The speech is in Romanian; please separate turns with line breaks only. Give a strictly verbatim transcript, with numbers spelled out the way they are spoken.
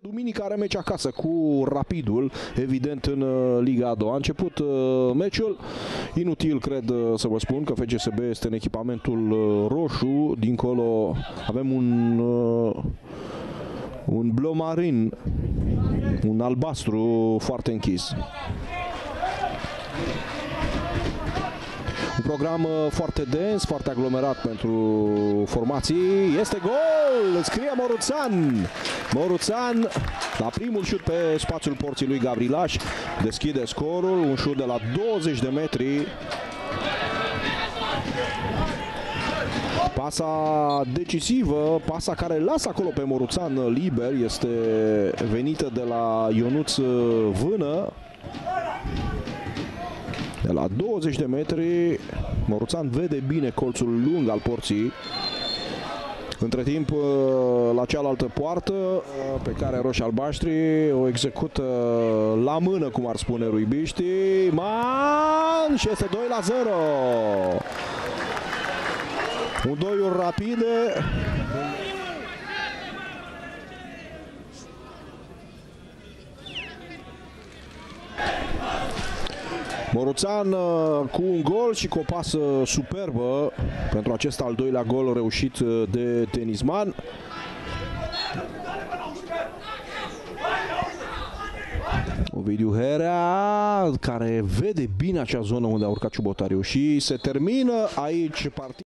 Duminică are meci acasă cu Rapidul, evident în Liga a doua. A început meciul, inutil cred să vă spun că F C S B este în echipamentul roșu, dincolo avem un, un bleu marin, un albastru foarte închis. Un program foarte dens, foarte aglomerat pentru formații. Este gol! Scrie Moruțan! Moruțan la primul șut pe spațiul porții lui Gavrilaș deschide scorul, un șut de la douăzeci de metri. Pasa decisivă, pasa care lasă acolo pe Moruțan liber, este venită de la Ionuț Vână. De la douăzeci de metri, Moruțan vede bine colțul lung al porții. Între timp, la cealaltă poartă, pe care roșii-albaștri o execută la mână, cum ar spune ruibiștii. Man! Și este doi la zero. Un doiuri rapide. Moruțan cu un gol și cu o pasă superbă pentru acest al doilea gol reușit de tenisman. Ovidiu Herea, care vede bine acea zonă unde a urcat Ciubotariu și se termină aici partida.